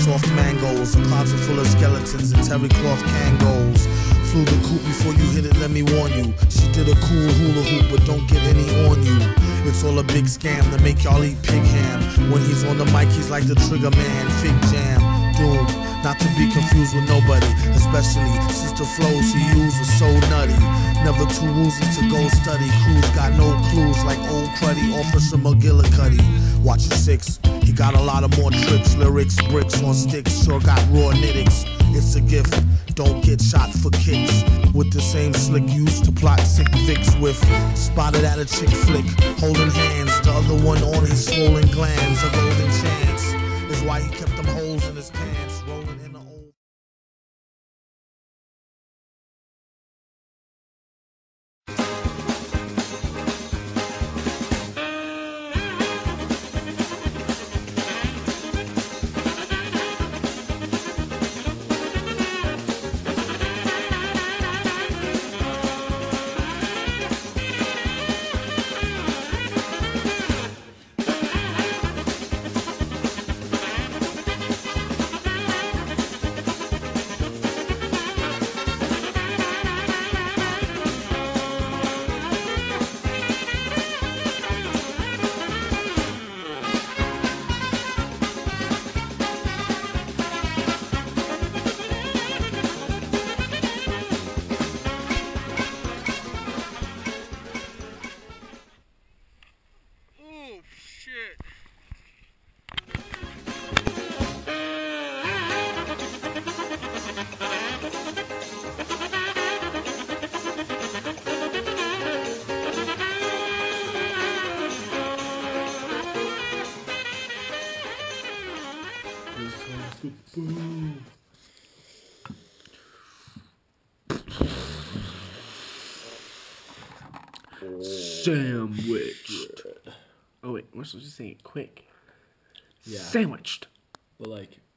soft mangoes, a closet full of skeletons and terry cloth Kangos. Flew the coop before you hit it, let me warn you. She did a cool hula hoop, but don't get any on you. It's all a big scam to make y'all eat pig ham. When he's on the mic, he's like the trigger man, fig jam, doom. Not to be confused with nobody, especially since the flows he used was so nutty. Never too woozy to go study. Crews got no clues like old cruddy, Officer McGillicuddy. Watch your six, he got a lot of more tricks, lyrics, bricks on sticks, sure got raw nitticks. It's a gift, don't get shot for kicks. With the same slick used to plot sick Vicks with. Spotted at a chick flick, holding hands, the other one on his swollen glands. A golden chance is why he kept them holes in his pants, rolling in the old. Sandwiched. Oh wait, we're supposed to say it quick. Yeah. Sandwiched. But like